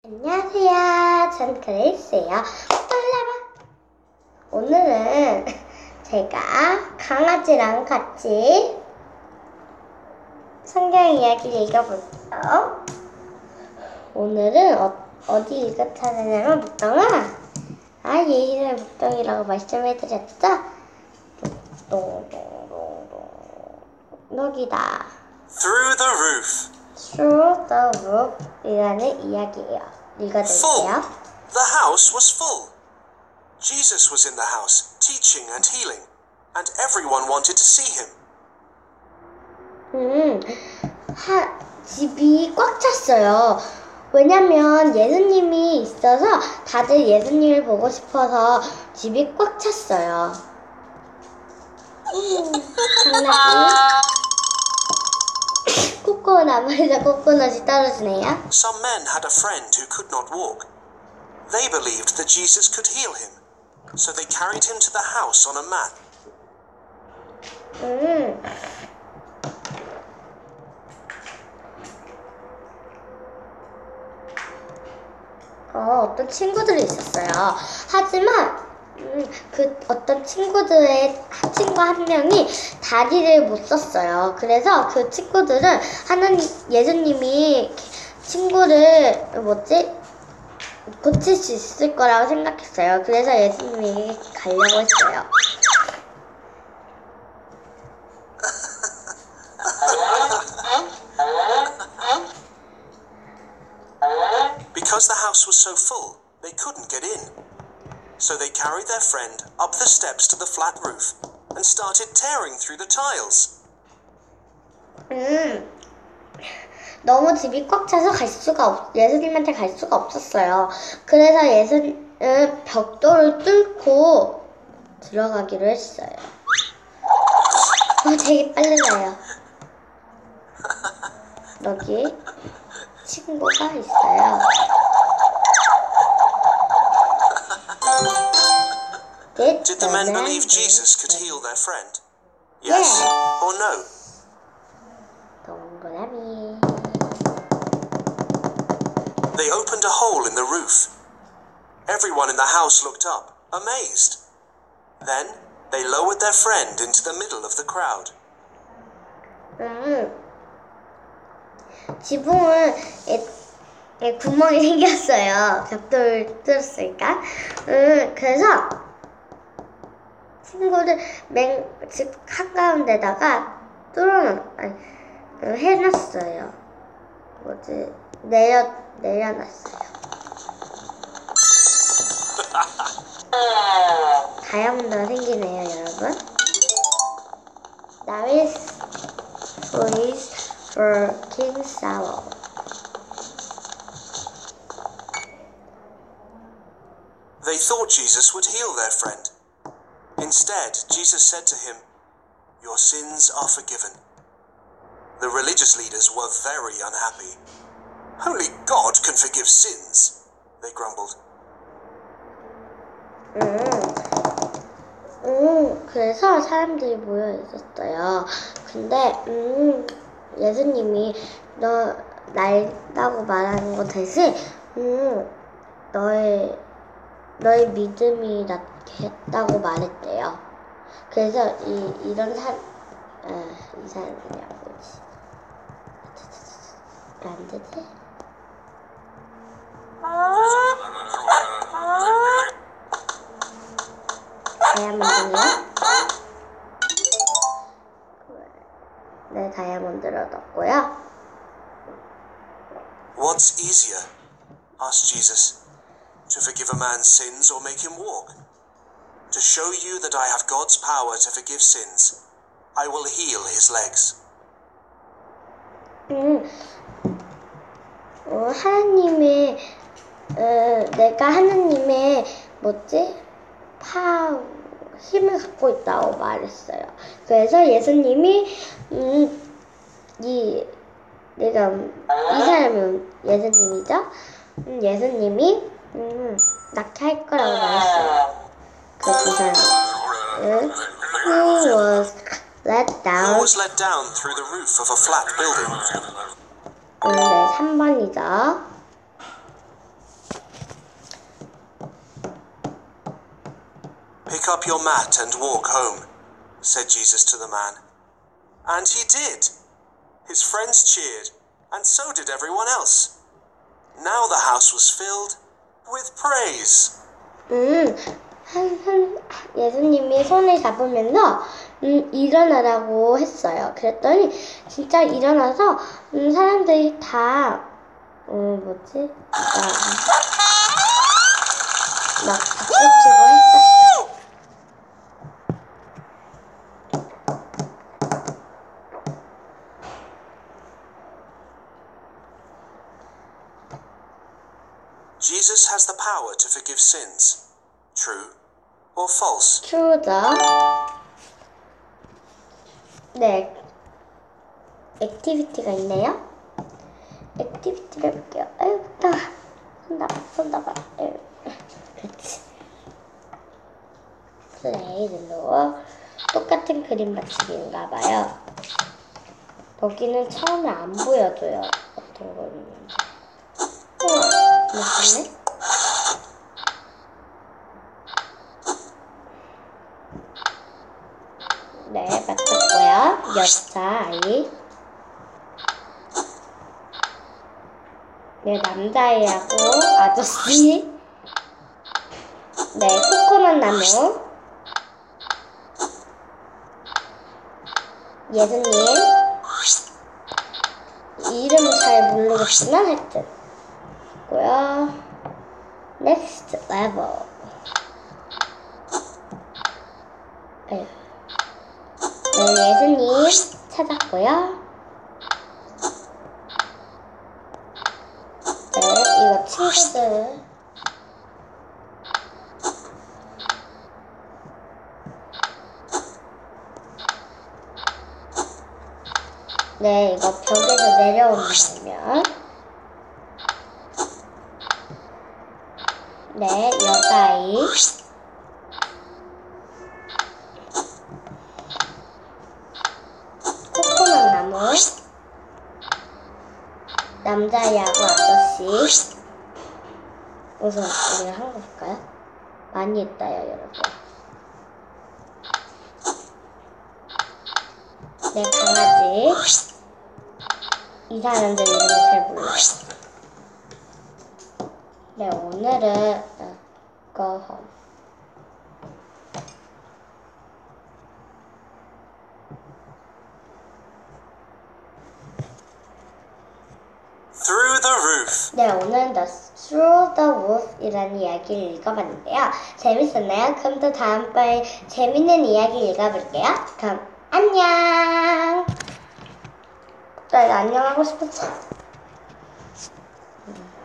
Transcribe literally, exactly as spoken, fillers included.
안녕하세요. 전 그레이스예요. 빨라봐. 오늘은 제가 강아지랑 같이 성경 이야기를 읽어볼게요. 오늘은 어, 어디 읽어차냐면 목동아. 아, 예인의 목동이라고 말씀해드렸죠? 똥똥똥똥 여기다. Through the roof. Through the roof 이라는 이야기예요. Full. 읽어드릴게요. The house was full. Jesus was in the house, teaching and healing, and everyone wanted to see him. 음, 하, 집이 꽉 찼어요. 왜냐면 예수님이 있어서 다들 예수님을 보고 싶어서 집이 꽉 찼어요. 음, 장난이. 코코넛 나무에서 코코넛이 떨어지네요. Some men had a friend who could not walk. They believed that Jesus could heal him, so they carried him to the house on a mat. 음. 어, 어떤 친구들이 있었어요. 하지만 음, 그 어떤 친구들의 친구 한 명이 다리를 못 썼어요. 그래서 그 친구들은 하나님 예수님이 친구를 뭐지 고칠 수 있을 거라고 생각했어요. 그래서 예수님이 가려고 했어요. Because the house was so full, they couldn't get in. So they carried their friend up the steps to the flat roof and started tearing through the tiles. 음, 너무 집이 꽉 차서 갈 수가 없, 예수님한테 갈 수가 없었어요. 그래서 예수님은 벽돌을 뚫고 들어가기로 했어요. 어, 되게 빨리 가요. 여기 친구가 있어요. Did the men believe Jesus could heal their friend? Yes or no? 동그라미. They opened a hole in the roof. Everyone in the house looked up, amazed. Then they lowered their friend into the middle of the crowd. 음, 지붕은 에, 에, 구멍이 생겼어요. 벽돌 뚫었으니까. 음, 그래서 친구를 맨 집 가까운 데다가 뚫어놓, 아니, 음, 해놨어요. 뭐지? 내려, 내려놨어요. 다이아몬드가 생기네요, 여러분. Now is please for King Salome. They thought Jesus would heal their friend. Instead, Jesus said to him, "Your sins are forgiven." The religious leaders were very unhappy. Only God can forgive sins, they grumbled. 음, 음, 그래서 사람들이 모여 있었어요. 근데, 음, 예수님이 너 날다고 말하는 거 대신, 음, 너의, 너의 믿음이 낫게 했다고 말했대요. 그래서 이, 이런 사, 아, 이 사람이냐고. 안 되지? 다이아몬드요? 네, 다이아몬드를 얻었고요. What's easier? asked Jesus. To forgive a man's sins or make him walk? To show you that I have God's power to forgive sins, I will heal his legs. 음, 어, 하나님의, 어, 내가 하나님의, 뭐지? 파, 힘을 갖고 있다고 말했어요. 그래서 예수님이, 음, 이, 내가, 이 사람이 예수님이죠? 음, 예수님이, 음, 낫게 할 거라고 말했어요. 그 두 사람. 음, who was let down. Who was let down through the roof of a flat building? 음, 네, 삼 번이죠. Pick up your mat and walk home, said Jesus to the man. And he did. His friends cheered, and so did everyone else. Now the house was filled with praise. 음, 한, 한, 예수님이 손을 잡으면서 음, 일어나라고 했어요. 그랬더니 진짜 일어나서 음, 사람들이 다 음, 뭐지? 아, 막 박수치고 했었어요. Jesus has the power to forgive sins. True or false? true죠. 네, 액티비티가 있네요. 액티비티를 해볼게요. 아유, 나가. 손 나가, 손 나가. 아유. 그렇지. 플레이 눌러. 똑같은 그림 맞추기인가봐요. 여기는 처음에 안 보여줘요. 어떤 거는. 우와, 맞췄네? 네, 맞췄고요. 여자아이. 네, 남자아이하고 아저씨. 네, 코코넛 나무. 예수님. 이름 잘 모르겠지만 하여튼. 고요. Next level. 네. 네, 예수님 찾았고요. 네, 이거 친구들. 네, 이거 벽에서 내려오면. 네, 여자아이. 코코넛 나무. 남자아이하고 아저씨. 우선 우리가 한 거 볼까요? 많이 했다요, 여러분. 네, 강아지. 이 사람들 이름을 잘 몰라요. 네, 오늘은 어, go home. Through the roof. 네, 오늘은 The Through the Roof 이라는 이야기를 읽어봤는데요. 재밌었나요? 그럼 또 다음번에 재밌는 이야기 읽어볼게요. 그럼 안녕! 나 이거 안녕하고 싶었어.